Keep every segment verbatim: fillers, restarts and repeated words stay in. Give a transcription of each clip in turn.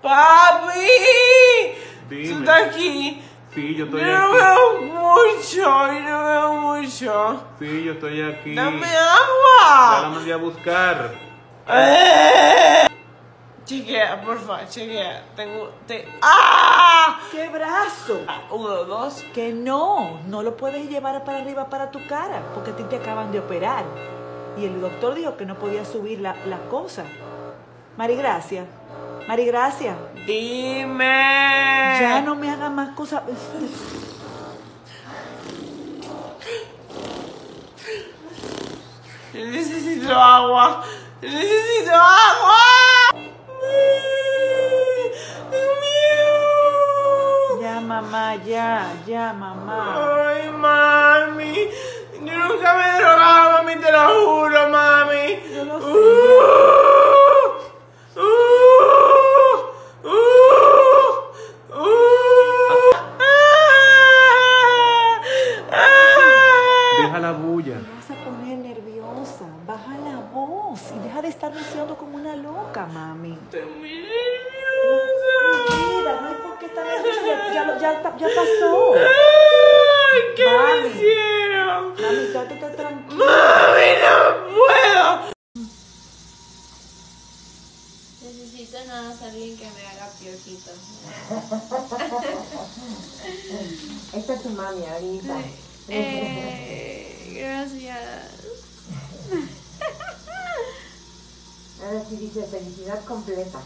¡Papi! Dime. ¿Tú estás aquí? Sí, yo estoy yo aquí. no veo mucho, yo no veo mucho. Sí, yo estoy aquí. ¡Dame agua! Ya la mandé a buscar. Eh. Chequea, porfa, chequea. Tengo. Te... ¡Ah! ¿Qué brazo? Uno, dos. Que no, no lo puedes llevar para arriba para tu cara, porque a ti te acaban de operar. Y el doctor dijo que no podía subir la, la cosa. Marigracia, Marigracia. Dime. Ya no me hagas más cosas. Necesito agua. Necesito agua. Tengo miedo. Ya, mamá, ya, ya, mamá. Ay, mami. Yo nunca me he drogado, mami, te lo juro, mami. Yo lo sé. Uh, uh, uh, uh. Deja la bulla. Te vas a poner nerviosa. Baja la voz y deja de estar deseando como una loca, mami. Estoy muy nerviosa. Mira, no hay por qué estar nerviosa. Ya, ya, lo- ya, ya pasó. Ay, ¿qué me Mami. hicieron? Mami, quédate tranquila. Mami, no puedo. Necesito nada más alguien que me haga piojitos. Esta es tu mami ahorita. Eh, gracias. Ahora sí dice felicidad completa.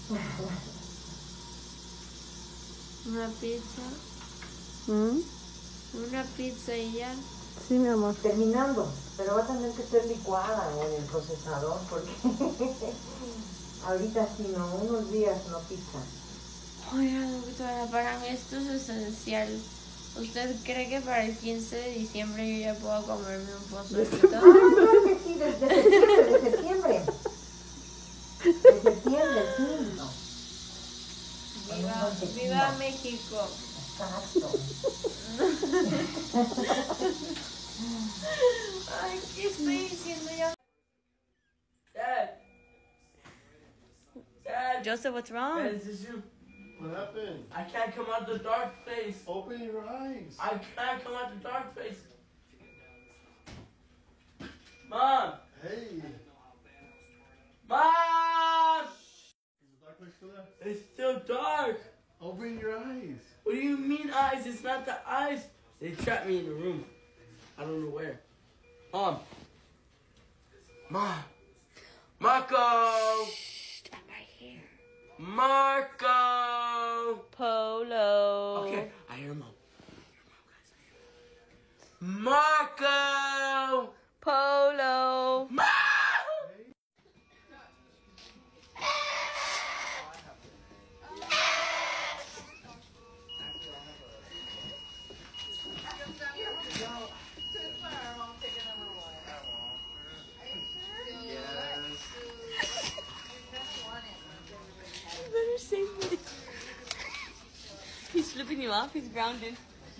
Una pizza. ¿Mm? Una pizza y ya. Sí, mi amor. Terminando, pero va a tener que ser licuada en el procesador porque ahorita sí no, unos días no pizza. Oiga, doctora, para mí esto es esencial. ¿Usted cree que para el quince de diciembre yo ya puedo comerme un pozolito? Ah, claro que sí, desde septiembre, de septiembre. De septiembre, sí. No. Viva, viva México. Exacto. Ay, ¿qué estoy diciendo ya? Dad. Dad. Joseph, what's wrong? Dad, is this you? What happened? I can't come out the dark place. Open your eyes. I can't come out the dark place. Mom! Hey. Mom! Is the dark place still there? It's still dark. Open your eyes. What do you mean eyes? It's not the eyes. They trapped me in the room. I don't know where. Mom. Mom. Marco! Shh, I'm right here. Marco! Polo. Okay, I hear mom. Marco! Polo. Mom! He's flipping you off. He's grounded.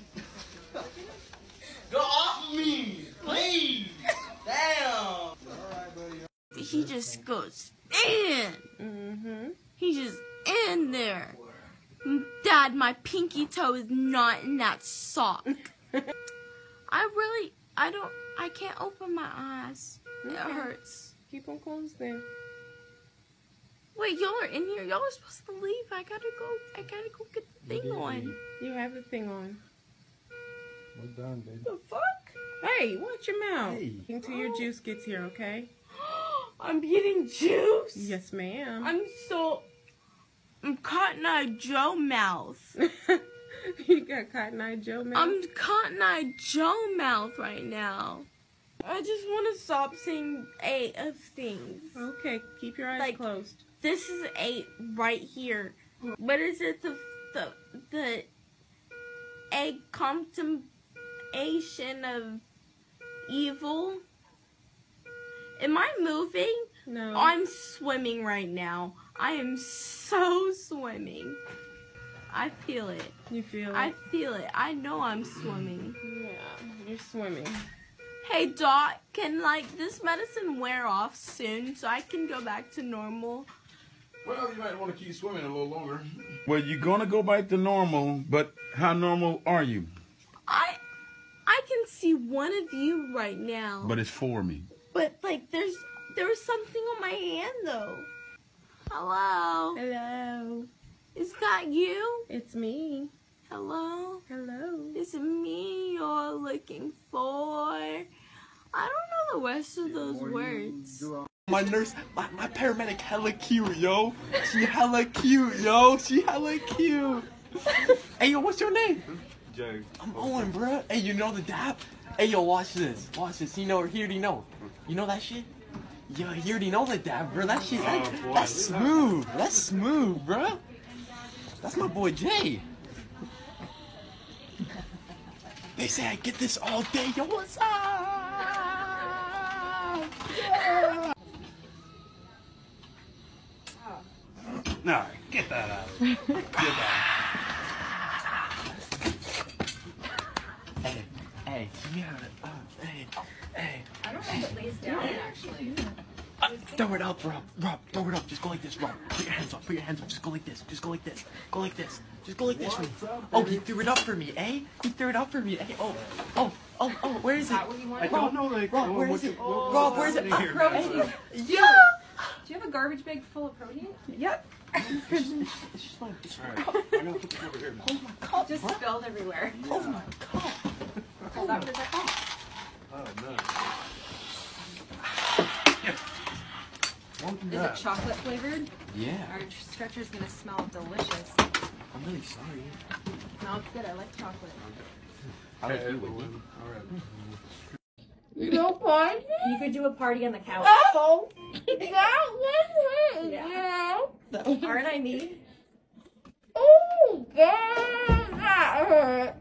Go off of me! Please! Damn! He just goes in. Mm-hmm. He's just in there. Dad, my pinky toe is not in that sock. I really, I don't, I can't open my eyes. It hurts. Keep them closed then. Wait, y'all are in here? Y'all are supposed to leave. I gotta go, I gotta go get the thing on. You have the thing on. We're done, baby. The fuck? Hey, watch your mouth. Hey. Until your juice gets here, okay? I'm getting juice. Yes, ma'am. I'm so, I'm Cotton Eye Joe mouth. You got Cotton Eye Joe mouth? I'm Cotton Eye Joe mouth right now. I just want to stop saying eight of things. Okay, keep your eyes Like- closed. This is eight right here. What is it? The the the egg contemplation of evil. Am I moving? No. I'm swimming right now. I am so swimming. I feel it. You feel it? I feel it. I know I'm swimming. Yeah, you're swimming. Hey Doc, can like this medicine wear off soon so I can go back to normal? Well, you might want to keep swimming a little longer. Well, you're gonna go back to normal, but how normal are you? I I can see one of you right now. But it's for me. But like there's there was something on my hand though. Hello. Hello. Is that you? It's me. Hello. Hello. Is it me you're looking for? I don't know the rest of those words. My nurse, my, my paramedic hella cute, yo. She hella cute, yo. She hella cute. Hey, yo, what's your name? Jay. I'm Owen, bruh. Hey, you know the dap? Hey, yo, watch this. Watch this. You know, he already know. You know that shit? Yo, he already know the dap, bro. That shit, that, that's smooth. That's smooth, bruh. That's my boy, Jay. They say I get this all day. Yo, what's up? Yeah. Nah, get that out of here. Get that. Hey, hey, give me out of it. Uh, hey, hey. I don't know if it lays down, actually. Uh, throw it up, Rob. Rob, throw it up. Just go like this, Rob. Put your hands up. Put your hands up. Just go like this. Just go like this. Go like this. Just go like this for me. Oh, he threw it up for me, eh? He threw it up for me, eh? Oh, oh, oh, oh. Where is it? What do you want? I don't know, like, Rob, where what is you- it? what- Rob, where is it? what's happening Uh, here, man? Yeah. Do you have a garbage bag full of protein? Yep. It's just like, it's All right, I'm gonna put this over here. oh my cup, Just bro. spilled everywhere. Oh my cup. Is that what it's called? Oh, no. Don't do Is that. it chocolate flavored? Yeah. Our stretcher's gonna smell delicious. I'm really sorry. Smells good. I like chocolate. I like you, Whitney. All right. No party? You could do a party on the couch. Oh, that was it. Yeah. Aren't I neat? Oh, God, that hurt.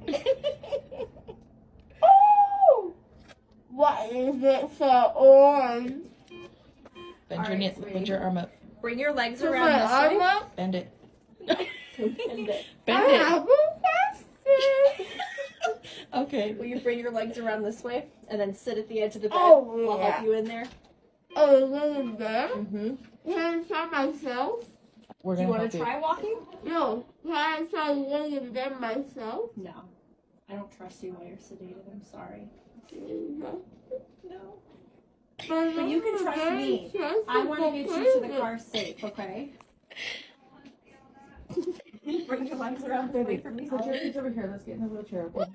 Oh, what is it so orange? Bend All your, right, knee, sweetie. bend your arm up. Bring your legs Put around my this arm way. up. Bend it. Bend it. Bend I it. have a question. Okay. Will you bring your legs around this way and then sit at the edge of the bed? Oh, We'll yeah. help you in there. Oh, living there? Mm-hmm. Can I try myself? We're Do you gonna want help to you. try walking? No. Can I try living in bed myself? No. I don't trust you while you're sedated. I'm sorry. No. No. But you can trust me. I want to get you to the car safe, okay? Bring your legs around the way from me. Put your hands over here. Let's get in the wheelchair. Okay.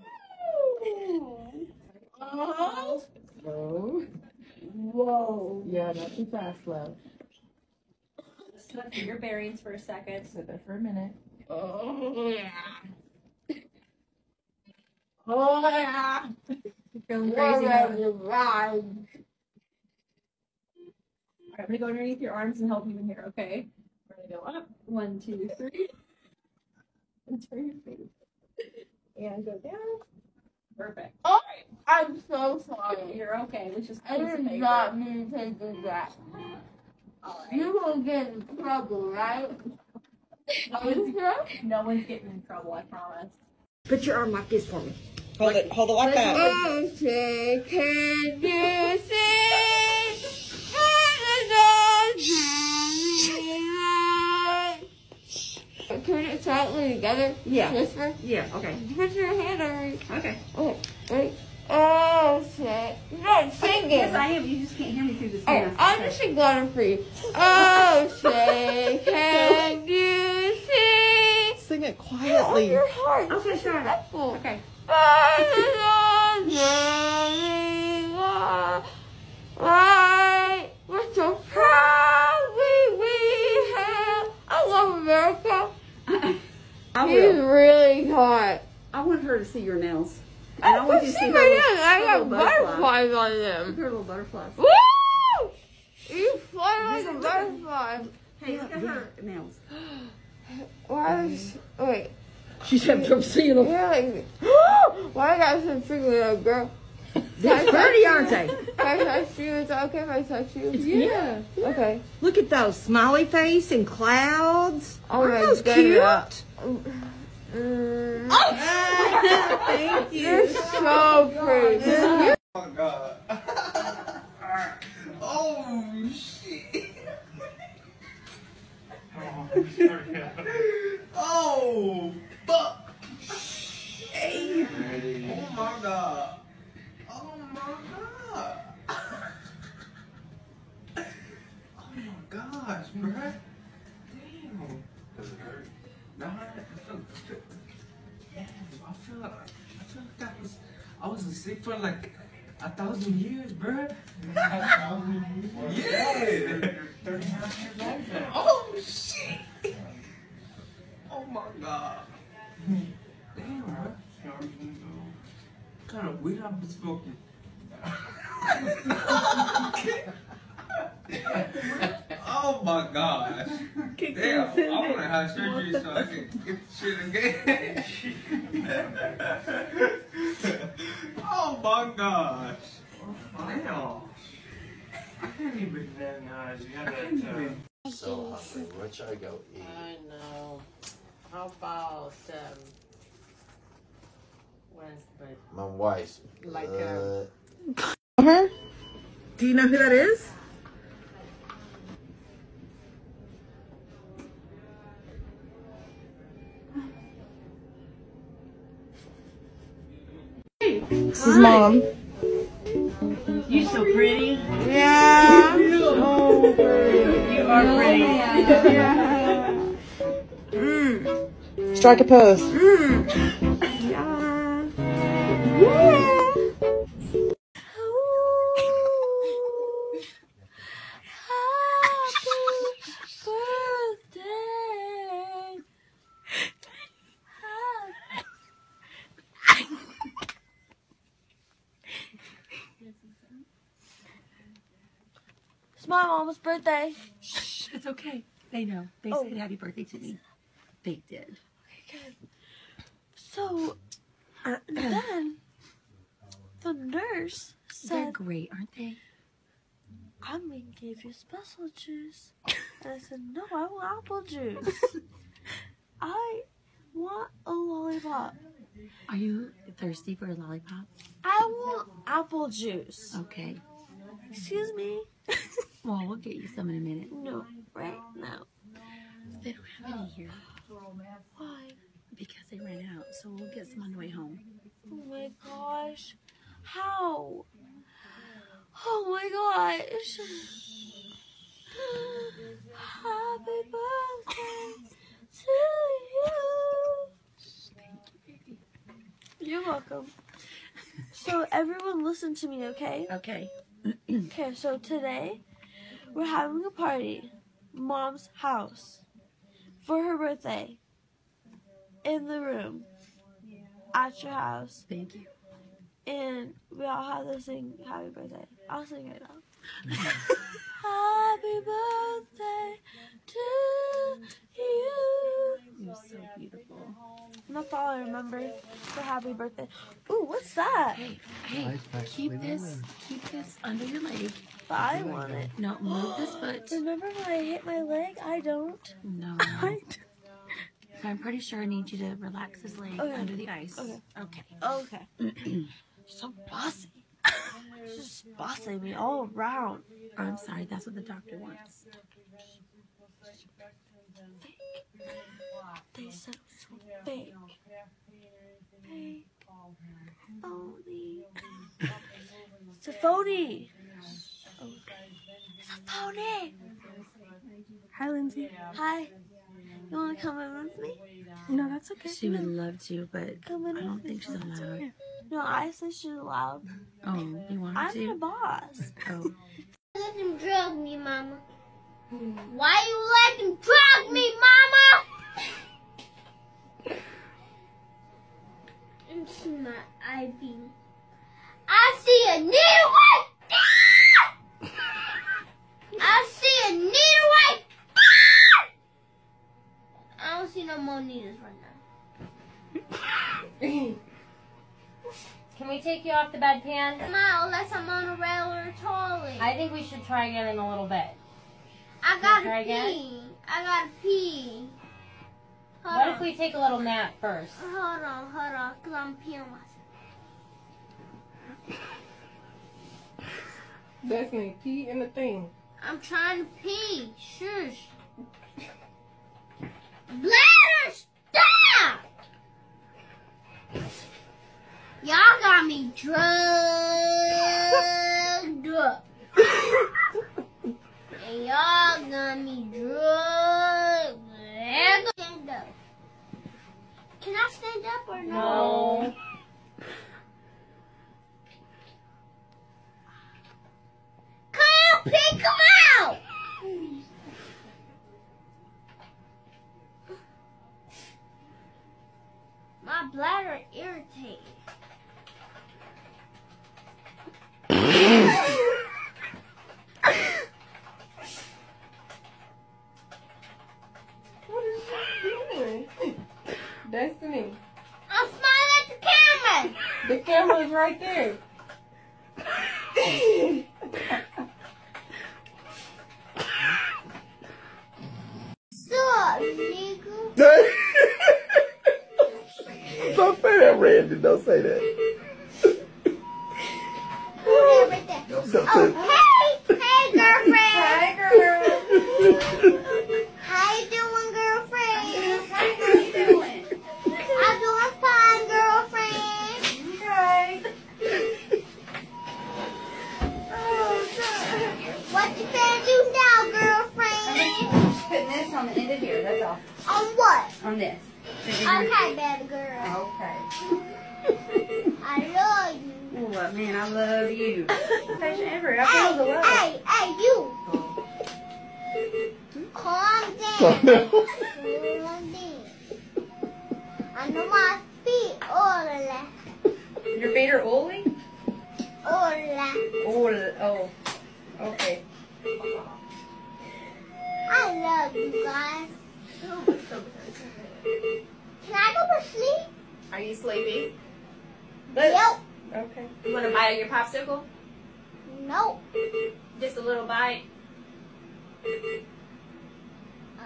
Oh. Whoa. Whoa. Yeah, not too fast, love. Just gonna get your bearings for a second. Sit there for a minute. Oh, yeah. Oh, yeah. You're feeling crazy now. We're ready to ride. Alright, I'm gonna go underneath your arms and help you in here, okay? We're gonna go up. One, two, three. And turn your face. And go down. Perfect. Oh, I'm so sorry. You're okay. Let's just I piece of did paper. not mean to do that. Alright. You won't get in trouble, right? No one's, no one's getting in trouble, I promise. Put your arm like this for me. Hold it. Hold it like that. Oh, say, can you see? Turn it slightly together. Yeah. Whisper. Yeah, okay. Put your hand over it. Okay. Okay. Ready? Oh, shit. You're not singing. Yes, I am. You just can't hear me through the Oh, speakers. I'm just sing louder for you. Oh, say, can you see? Sing it Oh, quietly. your heart. Okay, It's sure. respectful. Okay. Right, we're so proud we, we have. I love America. I She's will. really hot. I want her to see your nails. And I Oh, want you to see see my her nails. little, I her got little butterfly. butterflies on them. Her little butterflies. Woo! You fly like a butterfly. Hey, look at her nails. Why is, wait. She's having trouble seeing them. You're like, why I got some finger up, girl? They're pretty, aren't they? Can I touch you? Is that okay if I touch you? Yeah. Okay. Look at those smiley face and clouds. Oh Aren't my those goodness. cute? Mm. Thank you. You're so pretty. You're Oh, God. Oh, shit. Oh, fuck. Hey. Oh my god. Oh my god. Oh my gosh, bruh. Damn. Does it hurt? Nah, I feel, I feel, yeah, I feel like, I feel like I was, I was asleep for like a thousand years, bruh. A thousand years? Yeah. Oh, shit. Oh my god. Damn, bro. What kind of weed I was smoking? Oh my gosh. Damn, I want to have surgery so I can get the shit again. Oh my gosh. Damn. I can't even. I can't even. So hungry. Where should I go eat? I know. How about um, Wednesday? My wife's. Like, uh, Her? Do you know who that is? This is Mom. You so pretty. Yeah. So pretty. You are pretty. Yeah. Mm. Strike a pose. Mm. Yeah. Yeah. It's my mom's birthday. Shh, it's okay. They know. They Oh. said happy birthday to me. They did. Okay, good. So, then, the nurse They're said, great, aren't they? I'm going to give you special juice. And I said, no, I want apple juice. I want a lollipop. Are you thirsty for a lollipop? I want apple juice. Okay. Excuse me? Well, we'll get you some in a minute. No, right now. They don't have any here Why? because they ran out, so we'll get some on the way home. Oh my gosh. How? Oh my gosh. Happy birthday to you. Thank you, baby. You're welcome. So everyone listen to me, okay? Okay. Okay, so today we're having a party. Mom's house. For her birthday. In the room. At your house. Thank you. And we all have to sing happy birthday. I'll sing it now. Happy birthday to you. You're so beautiful. And that's all I remember for happy birthday. Ooh, what's that? Hey, hey, keep this, keep this under your leg. But I want it. No, move this foot. Remember when I hit my leg? I don't. No. I I'm pretty sure I need you to relax his leg Okay. under the ice. Okay. Okay. Okay. So bossy. She's just bossing me all around. I'm sorry, that's what the doctor wants. They said it was so fake. Fake. Phony. It's a phony. Oh. It's a phony. Hi, Lindsay. Hi. You want to come in with me? No, that's okay. She would love to, but Come in I don't with think she's me. allowed. No, I said she's allowed. Oh, you want her I'm the to? boss. Oh. Let them drug me, Mama. Why you let them drug me, Mama? It's not I V. I see a needle right. I see a needle right. I don't see no more needles right now. Can we take you off the bedpan? No, unless I'm on a regular toilet. I think we should try again in a little bit. I Try gotta again? pee. I gotta pee. Hold What on. if we take a little nap first? Hold on, hold on, because I'm peeing myself. Destiny, pee in the thing. I'm trying to pee. Shush. Bladder, stop! Y'all got me drugged up. And y'all got me drugged. Stand up. Can I stand up or no? No. Come pick him out! My bladder irritated. What is she doing? Destiny. I'm smiling at the camera. The camera's right there. Sup, nigga? Don't say that, Randy. Don't say that. Who right there? Don't Oh, hey! Hey, girlfriend! Hi, girl. How you doing, girlfriend? How you doing? I'm doing fine, girlfriend. Okay. What you gonna do now, girlfriend? Putting this on the end of here, that's all. On what? On this. Okay, baby girl. Okay. I love you. Oh, man, I love you. Patient Avery, I Hey, feel the love. hey, hey, you. Calm down. Calm down. I know my feet. Hola. Your feet are oily? Hola. Oh, oh. Okay. I love you guys. Can I go to sleep? Are you sleepy? Yep. Okay. You want to bite of your popsicle? Nope. Just a little bite? Uh,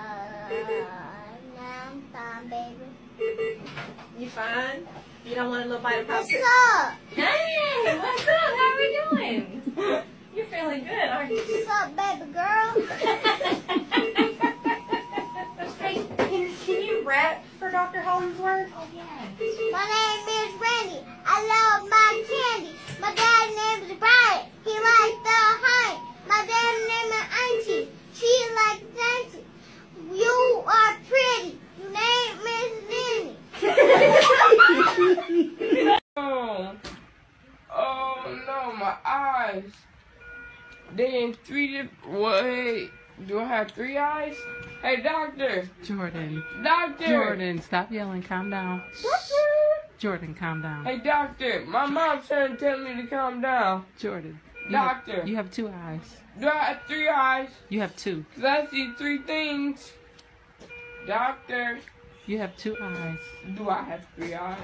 now I'm fine, baby. You fine? You don't want a little bite of What's popsicle? up? Hey, what's up? How are we doing? You're feeling good, aren't you? What's up, baby girl? Hey, can, can you rap for Doctor Hollingsworth? Oh, yeah. My name is Randy. I love my candy. My dad's name is Brian. He likes the honey. My dad's name is Auntie. She likes dancing. You are pretty. Your name is Lenny. Oh, oh no, my eyes. They in three different. Wait, do I have three eyes? Hey, doctor. Jordan. Doctor. Jordan, stop yelling. Calm down. Jordan, calm down. Hey, doctor. My mom's trying to tell me to calm down. Jordan. You Doctor. Have, you have two eyes. Do I have three eyes? You have two. Cause I see three things. Doctor. You have two eyes. Do I have three eyes?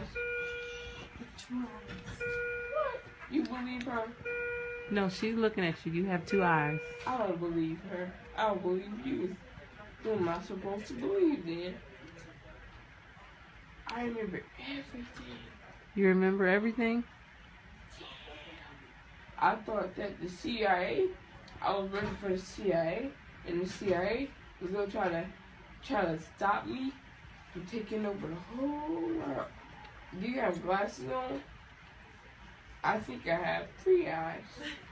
What? You believe her? No, she's looking at you. You have two eyes. I don't believe her. I don't believe you. Who am I supposed to believe then? I remember everything. You remember everything? I thought that the C I A, I was working for the C I A, and the C I A was gonna try to try to stop me from taking over the whole world. Do you have glasses on? I think I have three eyes.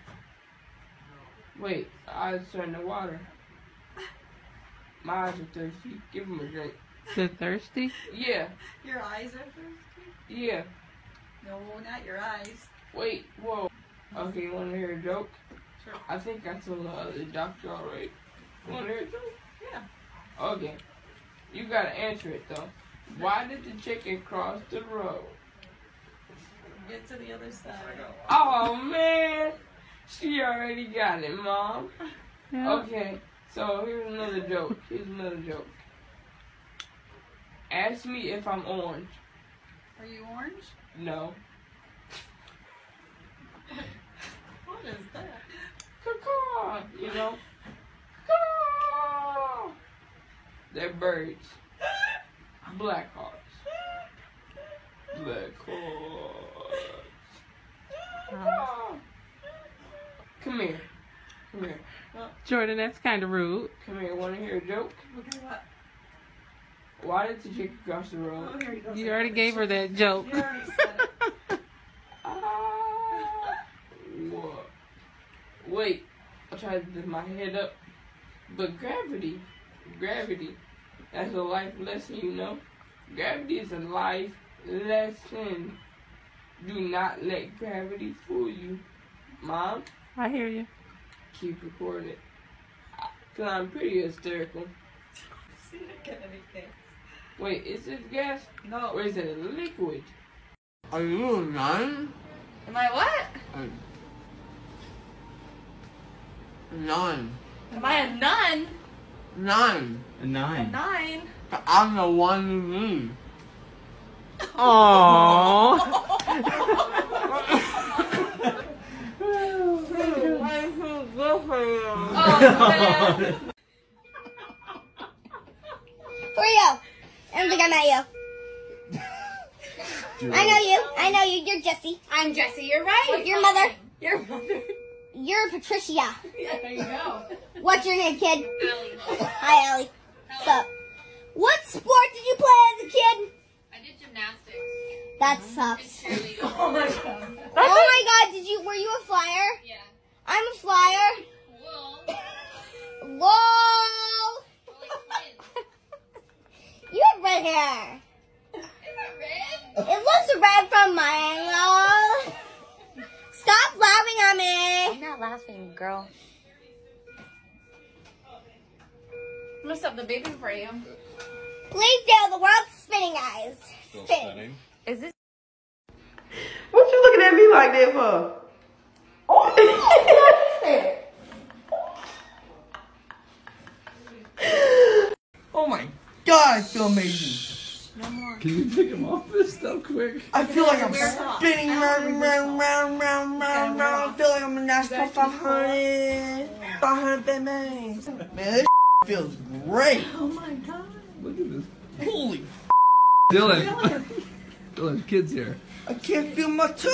Wait, eyes turn to water. My eyes are thirsty. Give them a drink. They're thirsty? Yeah. Your eyes are thirsty? Yeah. No, not your eyes. Wait, whoa. Okay, you want to hear a joke? Sure. I think I told the other doctor already. You want to hear a joke? Yeah. Okay. You gotta answer it though. Why did the chicken cross the road? Get to the other side. Oh man! She already got it, Mom. Yeah. Okay, so here's another joke. Here's another joke. Ask me if I'm orange. Are you orange? No. What is that? Caw-caw, you know? Caw. They're birds. Black Hawks. Black Hawks. Caw. Come here. Come here. Jordan, that's kind of rude. Come here. Want to hear a joke? Okay, what? Why did you kick across the road? Oh, here you go. You already gave her that joke. You already said it. Ah, what? Wait, I tried to lift my head up, but gravity, gravity, that's a life lesson, you know? Gravity is a life lesson. Do not let gravity fool you. Mom? I hear you. Keep recording it. Cause I'm pretty hysterical. See, I get anything. Wait, is this gas? No. Or is it a liquid? Are you a nun? Am I what? A nun. Am I a nun? Nine. A nine. Nine? I'm the one you need. Aww. Oh, man. For you. I don't think I met you. I know you. I know you. You're Jessie. I'm Jessie. You're right. Your mother. Your mother. You're Patricia. Yeah, there you go. What's your name, kid? Allie. Hi, Allie. What's up? What sport did you play as a kid? I did gymnastics. That sucks. Oh my god. Oh my god, did you, were you a flyer? Yeah. I'm a flyer. Whoa. Whoa! You have red hair. Is it red? It looks red from my angle. Stop laughing at me. I'm not laughing, girl. I'm gonna stop the baby for you. Please do. The world's spinning, guys. Spinning. Is this? What you looking at me like that for? Oh my god, I feel amazing. Can you take him off this stuff quick? I feel like I'm spinning round, round, round, round, round, round. I feel like I'm a NASCAR five hundred. five hundred Batman. Man, this feels great. Oh my god. Look at this. Holy Dylan. Dylan, kids here. I can't feel my toes.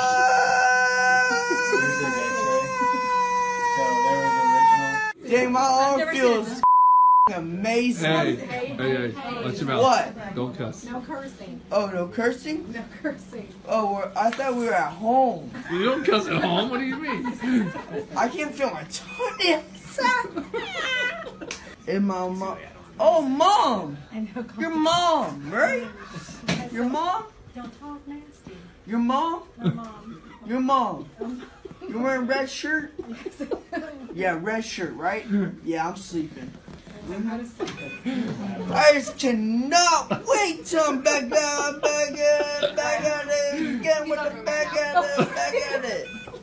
Dang, my arm feels amazing. Hey, hey, hey, watch your mouth. What? Don't cuss. No cursing. Oh, no cursing? No cursing. Oh, we're, I thought we were at home. You don't cuss at home? What do you mean? I can't feel my toenails. And my mom. Oh, mom. I know. Your mom, right? Your mom? Don't talk nasty. Your mom? My mom. Your mom. You're wearing red shirt? Yeah, red shirt, right? Yeah, I'm sleeping. I just cannot wait till I'm back down, back at, back at it, again with the back at it, back at it.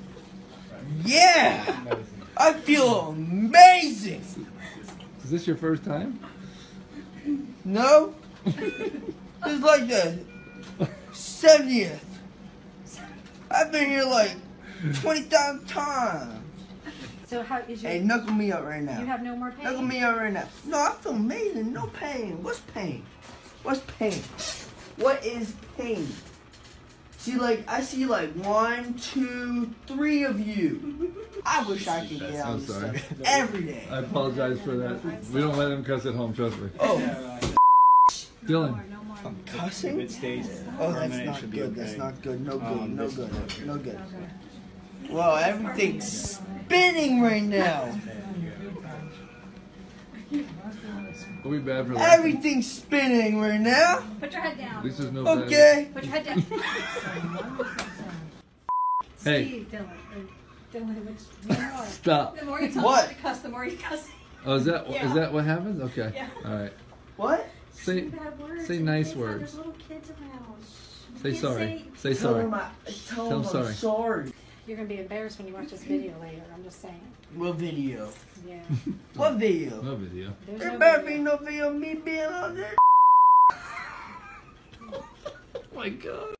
Yeah! I feel amazing! Is this your first time? No? It's like the seventieth. I've been here like twenty thousand times. So how is your... Hey, knuckle me up right now. You have no more pain? Knuckle me up right now. No, I feel amazing. No pain. What's pain? What's pain? What is pain? See, like, I see like one, two, three of you. I wish I could get out I'm of this sorry. stuff every day. I apologize for that. We don't let him cuss at home, trust me. Oh, Dylan. I'm cussing? If it stays Oh, that's permanent, it not should be good. okay. That's not good. No good. Um, No this- good. No good. Well, everything's spinning right now. We'll be bad for that. Everything's spinning right now. Put your head down. At least there's no Okay. Put your head down. Hey. Steve, Dylan. or Dylan, which one? Stop. The more you tell What? me to cuss, the more you cuss. Oh, is that Yeah. is that what happens? Okay. Yeah. All right. What? Say Bad words. say and nice kids have- words. There's little kids around. Say You sorry. Say Tell sorry. him I, tell Tell him him I'm sorry. sorry. You're gonna be embarrassed when you watch this video later. I'm just saying. What video? Yeah. What video? No video. There's There no better video. be no video of me being on there. Oh my God.